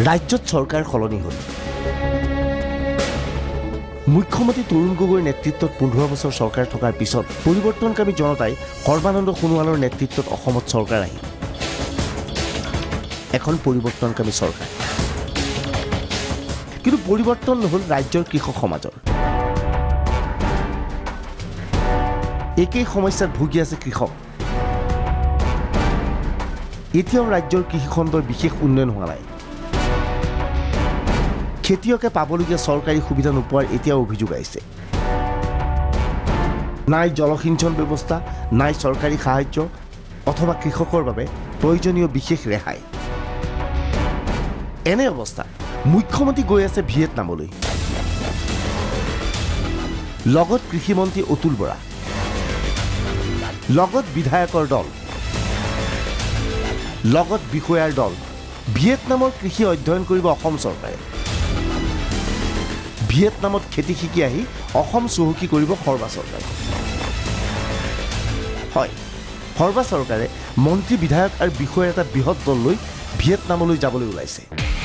ৰাজ্যত চৰকাৰ সলনি হ'ল মুখ্যমন্ত্ৰী তৰুণ গগৈৰ নেতৃত্বত 15 বছৰ চৰকাৰ থকাৰ পিছত পৰিৱৰ্তনকামী জনতাই সৰ্বানন্দ সোণোৱালৰ নেতৃত্বত অসমত চৰকাৰ আহিল এখন পৰিৱৰ্তনকামী চৰকাৰ কিন্তু পৰিৱৰ্তন নহল ৰাজ্যৰ কৃষক সমাজৰ একেই সমস্যাত ভুগি আছে কৃষক এতিয়াও ৰাজ্যৰ কৃষিখণ্ডৰ বিশেষ উন্নয়ন হোৱা নাই খেতিয়কে পাবলগীয়া চৰকাৰী সুবিধা নোপোৱাৰ এতিয়াও অভিযোগ আহিছে নাই জলসিঞ্চন ব্যৱস্থা নাই চৰকাৰী সাহায্য অথবা কৃষকৰ বাবে প্ৰয়োজনীয় বিশেষ ৰেহাই এনে অৱস্থা মুখ্যমন্ত্ৰী গৈ আছে ভিয়েটনামলৈ লগত কৃষিমন্ত্ৰী অতুল বৰা লগত বিধায়কৰ দল লগত বিষয়াৰ দল ভিয়েটনামৰ কৃষি অধ্যয়ন কৰিব অসম চৰকাৰে ভিয়েটনামত খেতি শিকি আহি অসম চহকী কৰিব সৰ্বা চৰকাৰে হয় সৰ্বা চৰকাৰে মন্ত্ৰী বিধায়ক আৰু বিষয়াৰ এটা বৃহৎ দল লৈ ভিয়েটনামলৈ যাবলৈ ওলাইছে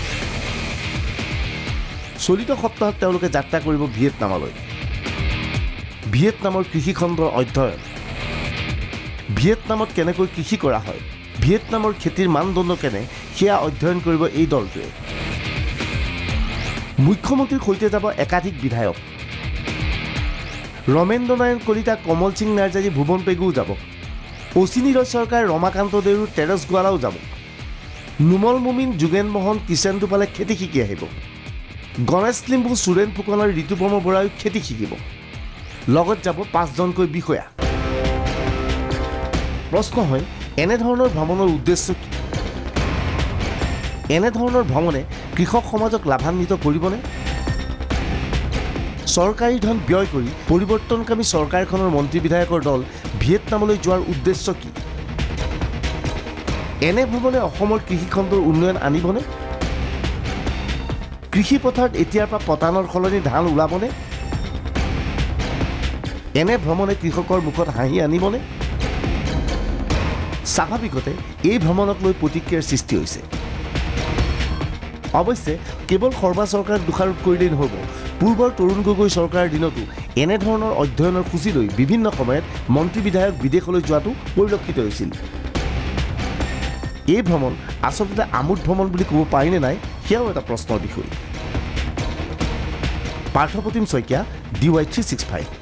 চলিত সপ্তাহত তেওঁলোকে যাত্ৰা কৰিব ভিয়েটনামলৈ ভিয়েটনামৰ কৃষিখণ্ডৰ অধ্যয়ন ভিয়েটনামত কেনেকৈ কৃষি কৰা হয় ভিয়েটনামৰ খেতিৰ মানদণ্ড কেনে সেয়া অধ্যয়ন কৰিব এই দলটোৱে মুখ্যমন্ত্ৰীৰ সৈতে যাব একাধিক বিধায়ক ৰমেন্দ্ৰ নাৰায়ণ কলিতা কমল সিং নাৰ্জাৰী ভুৱন পেগুও যাব অচিনী ৰয় চৰকাৰ ৰমাকান্ত দেউৰু তেৰছ গোৱালাও যাব নুমল মুমিন যোগেন মোহন কিষেন দুপালে খেতি শিকি আহিব গণেশ লিম্বু সুৰেণ ফুকন আৰু ঋতুপৰ্ণ বৰাই খেতি শিকিব লগত যাব 5জনকৈ বিষয়া প্ৰশ্ন হয় এনেধৰণৰ ভ্ৰমণৰ উদ্দেশ্য কি এনেধৰণৰ ভ্ৰমণে কৃষক সমাজক লাভান্বিত কৰিবনে চৰকাৰী ধন ব্যয় কৰি পৰিৱৰ্তনকামী চৰকাৰখনৰ মন্ত্ৰী বিধায়কৰ দল ভিয়েটনামলৈ যোৱাৰ উদ্দেশ্য কি এনে ভ্ৰমণে অসমৰ কৃষিখণ্ডৰ উন্নয়ন আনিবনে কৃষি পথাৰত এতিয়াৰ পৰা পতানৰ সলনি ধান ওলাবনে এনে ভ্ৰমণে কৃষকৰ মুখত হাঁহি আনিবনে স্বাভাৱিকতে এই ভ্ৰমণক লৈ প্ৰতিক্ৰিয়াৰ সৃষ্টি হৈছে অৱশ্যে কেৱল সৰ্বা চৰকাৰক দোষাৰোপ কৰিলেই নহ'ব পূৰ্বৰ তৰুণ গগৈ চৰকাৰৰ দিনতো এনেধৰণৰ অধ্যয়নৰ সূচী লৈ বিভিন্ন সময়ত মন্ত্ৰী বিধায়ক বিদেশলৈ যোৱাটো পৰিলক্ষিত হৈছিল এই ভ্ৰমণ আচলতে আমোদ ভ্ৰমণ বুলি ক'ব পাৰিনে নাই সেয়াও এটা প্ৰশ্নৰ বিষয় পাৰ্থপ্ৰতিম শইকীয়া DY365